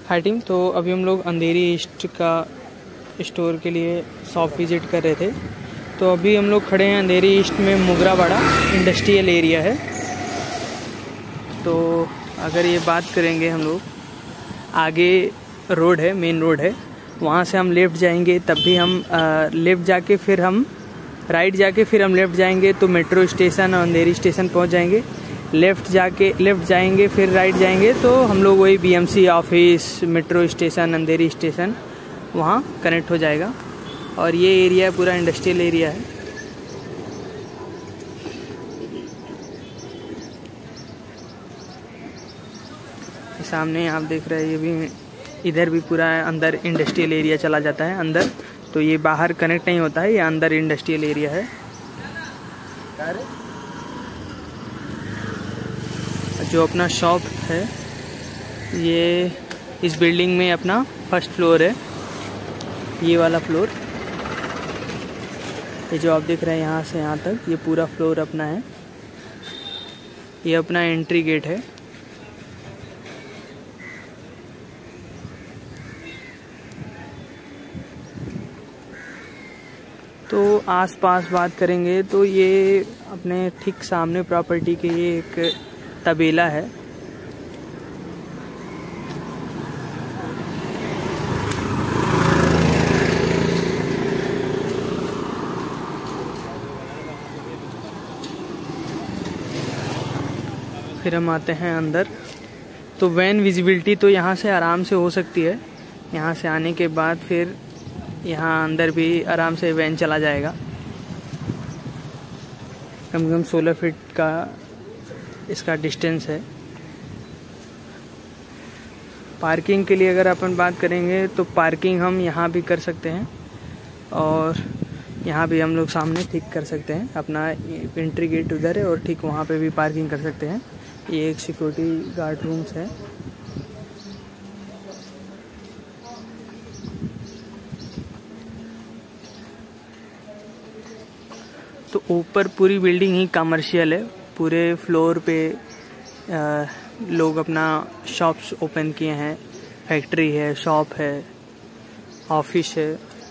हाय team. तो अभी हम लोग अंधेरी ईस्ट का स्टोर के लिए शॉप विज़िट कर रहे थे। तो अभी हम लोग खड़े हैं अंधेरी ईस्ट में, मुगराबाड़ा इंडस्ट्रियल एरिया है। तो अगर ये बात करेंगे हम लोग, आगे रोड है, मेन रोड है, वहाँ से हम लेफ़्ट जाएंगे, तब भी हम लेफ़्ट जाके फिर हम राइट जाके फिर हम लेफ़्ट जाएंगे तो मेट्रो स्टेशन और अंधेरी स्टेशन पहुँच जाएंगे। लेफ़्ट जाएंगे फिर राइट जाएंगे तो हम लोग वही BMC office, metro station, Andheri station वहाँ कनेक्ट हो जाएगा। और ये एरिया पूरा इंडस्ट्रियल एरिया है। सामने आप देख रहे हैं, ये भी इधर भी पूरा अंदर इंडस्ट्रियल एरिया चला जाता है अंदर। तो ये बाहर कनेक्ट नहीं होता है, ये अंदर इंडस्ट्रियल एरिया है। जो अपना शॉप है ये इस बिल्डिंग में अपना फर्स्ट फ्लोर है, ये वाला फ्लोर। ये जो आप देख रहे हैं यहाँ से यहाँ तक, ये पूरा फ्लोर अपना है। ये अपना एंट्री गेट है। तो आसपास बात करेंगे तो ये अपने ठीक सामने प्रॉपर्टी के ये एक तबेला है। फिर हम आते हैं अंदर। तो वैन विजिबिलिटी तो यहाँ से आराम से हो सकती है। यहाँ से आने के बाद फिर यहाँ अंदर भी आराम से वैन चला जाएगा। कम से कम 16 फीट का इसका डिस्टेंस है। पार्किंग के लिए अगर अपन बात करेंगे तो पार्किंग हम यहाँ भी कर सकते हैं और यहाँ भी हम लोग सामने ठीक कर सकते हैं। अपना एंट्री गेट उधर है और ठीक वहाँ पे भी पार्किंग कर सकते हैं। ये एक सिक्योरिटी गार्ड रूम्स है। तो ऊपर पूरी बिल्डिंग ही कमर्शियल है। पूरे फ्लोर पे लोग अपना शॉप्स ओपन किए हैं। फैक्ट्री है, शॉप है, ऑफिस है।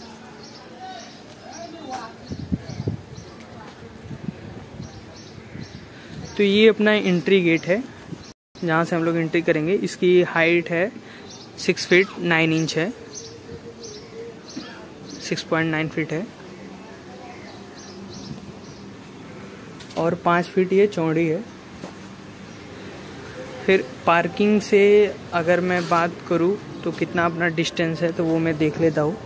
तो ये अपना एंट्री गेट है जहाँ से हम लोग एंट्री करेंगे। इसकी हाइट है 6 फीट 9 इंच है, 6.9 फीट है और 5 फीट ये चौड़ी है। फिर पार्किंग से अगर मैं बात करूँ तो कितना अपना डिस्टेंस है तो वो मैं देख लेता हूँ।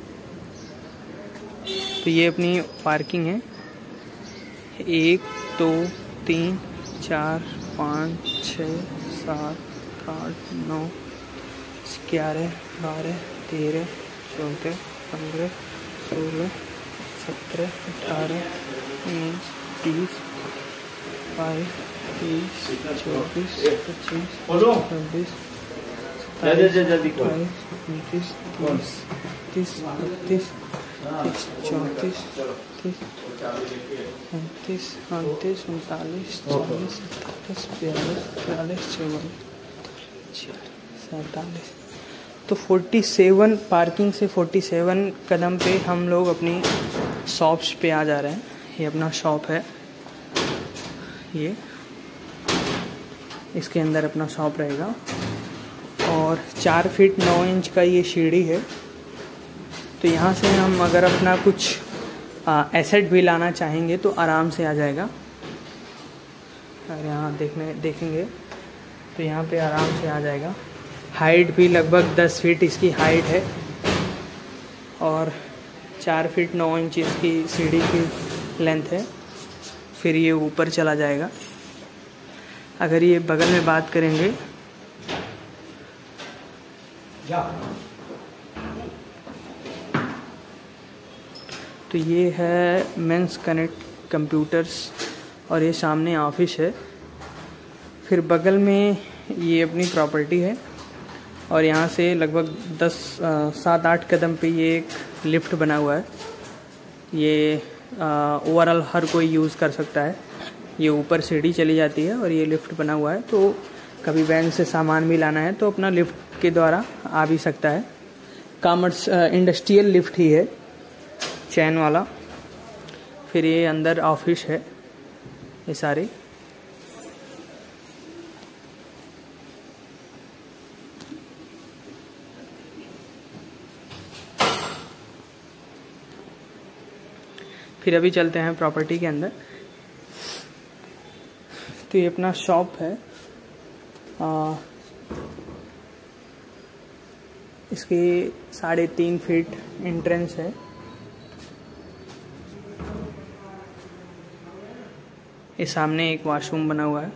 तो ये अपनी पार्किंग है। 1 2 3 4 5 6 7 8 9 11 12 13 14 15 16 17 18 19 20 22 23 24 25 26 27 28 29 30 31 32 33 34 35 36 39 40 41 42 43 तो 47 पार्किंग से 47 कदम पे हम लोग अपनी शॉप्स पे आ जा रहे हैं। ये अपना शॉप है, ये इसके अंदर अपना शॉप रहेगा और 4 फीट 9 इंच का ये सीढ़ी है। तो यहाँ से हम अगर अपना कुछ एसेट भी लाना चाहेंगे तो आराम से आ जाएगा। अगर यहाँ देखेंगे तो यहाँ पे आराम से आ जाएगा। हाइट भी लगभग 10 फीट इसकी हाइट है और 4 फीट 9 इंच इसकी सीढ़ी की लेंथ है। फिर ये ऊपर चला जाएगा। अगर ये बगल में बात करेंगे तो ये है मेंस कनेक्ट कंप्यूटर्स और ये सामने ऑफिस है। फिर बगल में ये अपनी प्रॉपर्टी है और यहाँ से लगभग 7-8 कदम पे ये एक लिफ्ट बना हुआ है। ये ओवरऑल हर कोई यूज़ कर सकता है। ये ऊपर सीढ़ी चली जाती है और ये लिफ्ट बना हुआ है। तो कभी वैन से सामान भी लाना है तो अपना लिफ्ट के द्वारा आ भी सकता है। कॉमर्स इंडस्ट्रियल लिफ्ट ही है, चैन वाला। फिर ये अंदर ऑफिस है, ये सारे। फिर अभी चलते हैं प्रॉपर्टी के अंदर। तो ये अपना शॉप है। इसकी 3.5 फीट एंट्रेंस है। ये सामने एक वॉशरूम बना हुआ है।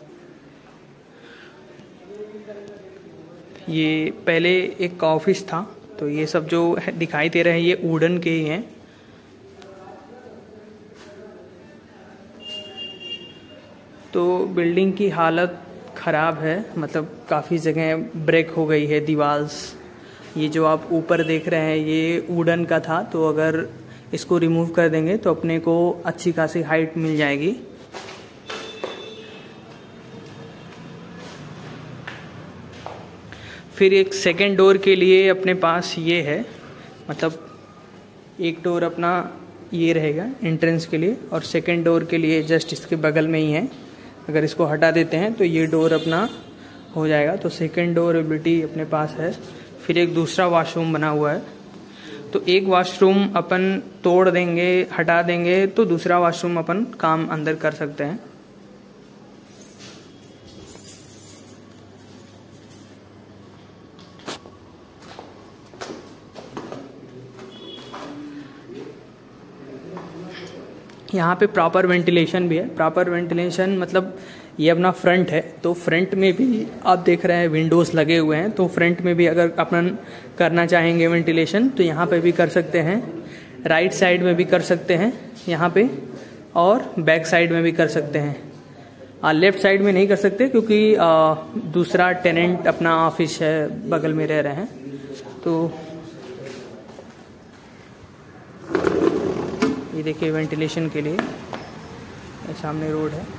ये पहले एक ऑफिस था, तो ये सब जो दिखाई दे रहे हैं ये वुडन के ही हैं। तो बिल्डिंग की हालत ख़राब है, मतलब काफ़ी जगह ब्रेक हो गई है दीवार्स। ये जो आप ऊपर देख रहे हैं ये वुडन का था, तो अगर इसको रिमूव कर देंगे तो अपने को अच्छी खासी हाइट मिल जाएगी। फिर एक सेकेंड डोर के लिए अपने पास ये है, मतलब एक डोर अपना ये रहेगा एंट्रेंस के लिए, और सेकेंड डोर के लिए जस्ट इसके बगल में ही है। अगर इसको हटा देते हैं तो ये डोर अपना हो जाएगा। तो सेकेंड डोर एबिलिटी अपने पास है। फिर एक दूसरा वॉशरूम बना हुआ है, तो एक वॉशरूम अपन तोड़ देंगे, हटा देंगे, तो दूसरा वॉशरूम अपन काम अंदर कर सकते हैं। यहाँ पे प्रॉपर वेंटिलेशन भी है। प्रॉपर वेंटिलेशन मतलब ये अपना फ्रंट है, तो फ्रंट में भी आप देख रहे हैं विंडोज़ लगे हुए हैं। तो फ्रंट में भी अगर अपन करना चाहेंगे वेंटिलेशन तो यहाँ पे भी कर सकते हैं, राइट साइड में भी कर सकते हैं यहाँ पे, और बैक साइड में भी कर सकते हैं। लेफ्ट साइड में नहीं कर सकते क्योंकि दूसरा टेनेंट अपना ऑफिस है, बगल में रह रहे हैं। तो ये देखिए वेंटिलेशन के लिए सामने रोड है।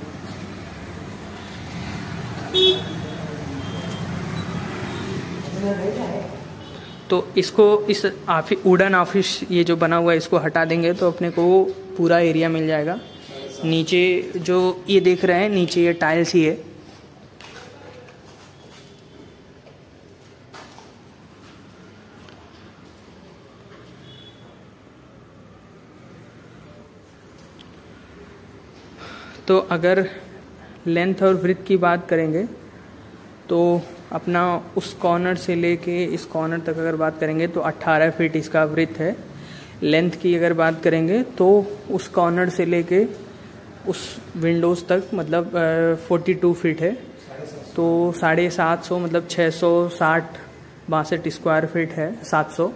तो इसको इस वुडन ऑफिस ये जो बना हुआ है इसको हटा देंगे तो अपने को पूरा एरिया मिल जाएगा। नीचे जो ये देख रहे हैं नीचे ये टाइल्स ही है। तो अगर लेंथ और विड्थ की बात करेंगे तो अपना उस कॉर्नर से लेके इस कॉर्नर तक अगर बात करेंगे तो 18 फीट इसका विड्थ है। लेंथ की अगर बात करेंगे तो उस कॉर्नर से लेके उस विंडोज़ तक मतलब 42 फीट है। तो 750 मतलब 660-62 स्क्वायर फीट है, 700।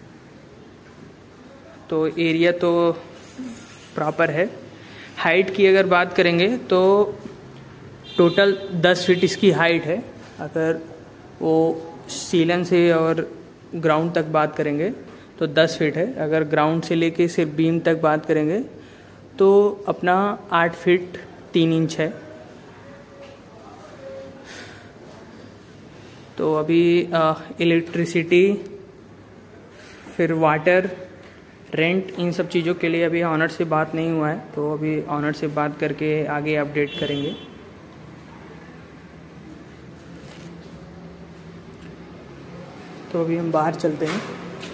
तो एरिया तो प्रॉपर है। हाइट की अगर बात करेंगे तो टोटल 10 फीट इसकी हाइट है। अगर वो सीलन से और ग्राउंड तक बात करेंगे तो 10 फीट है। अगर ग्राउंड से लेके सिर्फ बीम तक बात करेंगे तो अपना 8 फीट 3 इंच है। तो अभी इलेक्ट्रिसिटी, फिर वाटर, रेंट, इन सब चीज़ों के लिए अभी ऑनर से बात नहीं हुआ है, तो अभी ऑनर से बात करके आगे अपडेट करेंगे। तो अभी हम बाहर चलते हैं।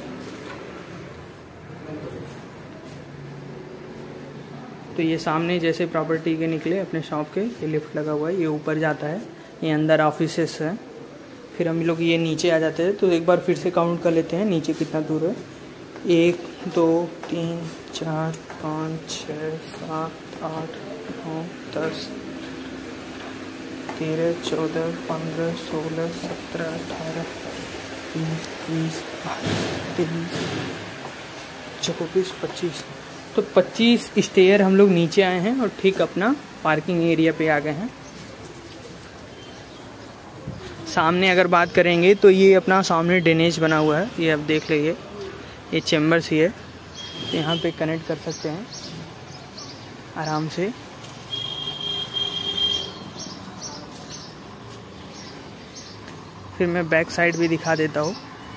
तो ये सामने जैसे प्रॉपर्टी के निकले अपने शॉप के, ये लिफ्ट लगा हुआ है, ये ऊपर जाता है, ये अंदर ऑफिसेस है। फिर हम लोग ये नीचे आ जाते हैं। तो एक बार फिर से काउंट कर लेते हैं नीचे कितना दूर है। 1 2 3 4 5 6 7 8 9 10 13 14 15 16 17 18 19 20 22 23 24। तो 25 स्टेयर हम लोग नीचे आए हैं और ठीक अपना पार्किंग एरिया पे आ गए हैं। सामने अगर बात करेंगे तो ये अपना सामने ड्रेनेज बना हुआ है, ये आप देख लीजिए, ये चैम्बर्स ही है। तो यहाँ पे कनेक्ट कर सकते हैं आराम से। फिर फिर मैं बैक साइड भी दिखा देता हूँ।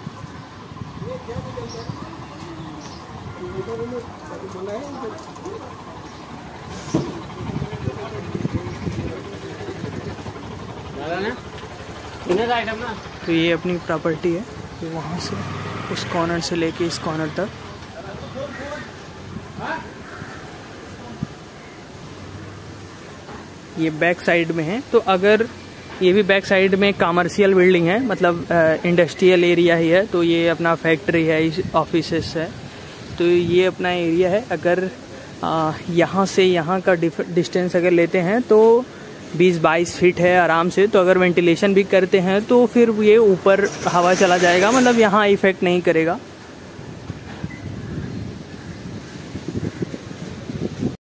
तो ये अपनी प्रॉपर्टी है, तो वहाँ से उस कॉर्नर से लेके इस कॉर्नर तक ये बैक साइड में है। तो अगर ये भी बैक साइड में कमर्शियल बिल्डिंग है, मतलब इंडस्ट्रियल एरिया ही है, तो ये अपना फैक्ट्री है, ऑफिसेस है, तो ये अपना एरिया है। अगर यहाँ से यहाँ का डिस्टेंस अगर लेते हैं तो 20-22 फीट है आराम से। तो अगर वेंटिलेशन भी करते हैं तो फिर ये ऊपर हवा चला जाएगा, मतलब यहाँ इफेक्ट नहीं करेगा।